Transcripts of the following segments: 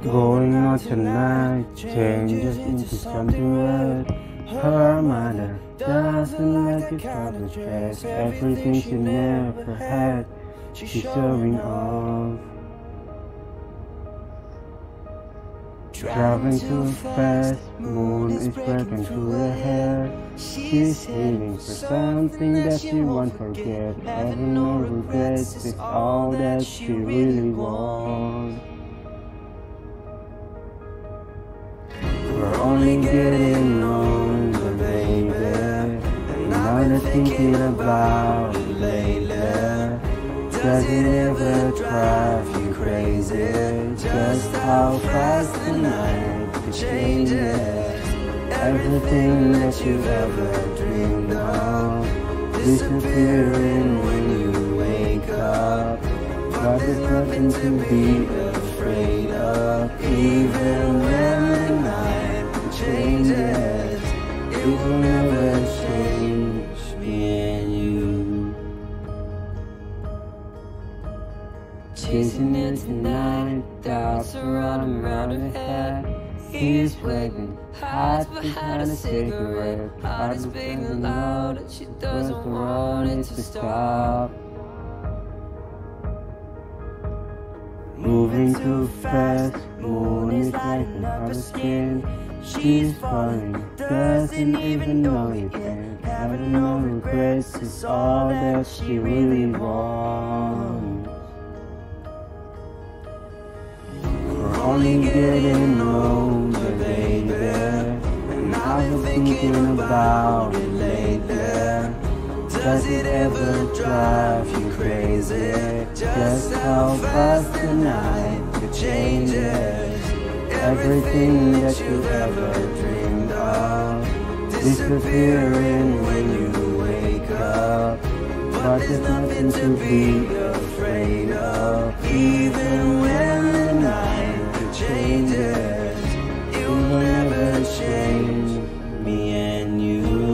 Going on tonight changes into something red. Her mother doesn't like the travel stress. Everything she never had, she's showing off. Traveling too fast, moon is breaking through her hair. She's healing for something that she won't forget. Having no regrets is all that she really wants. We're only getting older, baby, and now they're thinking about it lately. Does it ever drive you crazy? Just how fast the night could change it. Everything that you ever dreamed of disappearing when you wake up. But there's nothing to be afraid of, even when the night changes. It will never change me and you. Chasing it tonight, doubts are running around her head. He's waiting, hides behind a cigarette. Heart is beating loud and she doesn't want it to stop. Moving too fast, moon is lighting up her skin. She's falling, doesn't even know it yet. Having no regrets is all that she really wants. We're only getting older, baby, and I've been thinking about it lately. Does it ever drive you crazy? Just how fast the night could change it. Everything that you ever dreamed of disappearing when you wake up. But there's nothing to be afraid of, even when the night could change it. It will never change me and you.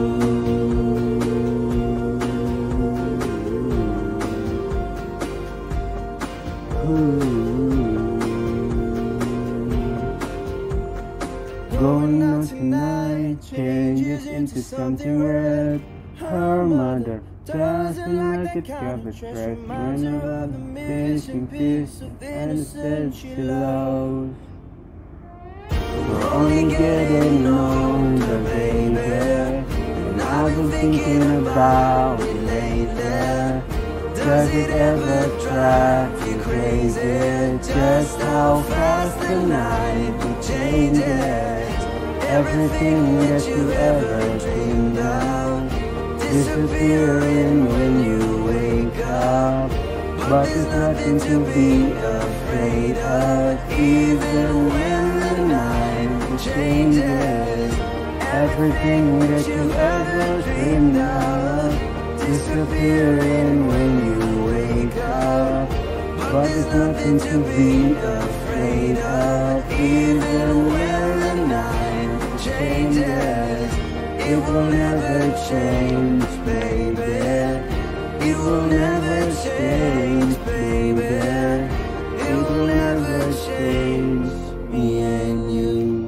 Going on tonight changes into something red. Her mother doesn't like a cabbage bread. Whenever the missing piece of innocence she loves. We're only getting older, baby, and I've been thinking about it lately. Does it ever drive you crazy? Just how fast the night will change it. Everything that you ever dreamed of disappearing when you wake up. But there's nothing to be afraid of, even when the night changes. Everything that you ever dreamed of disappearing when you wake up. But there's nothing to be afraid of, even when the night changes. It will never change, baby. It will never change, baby. It will never change me and you.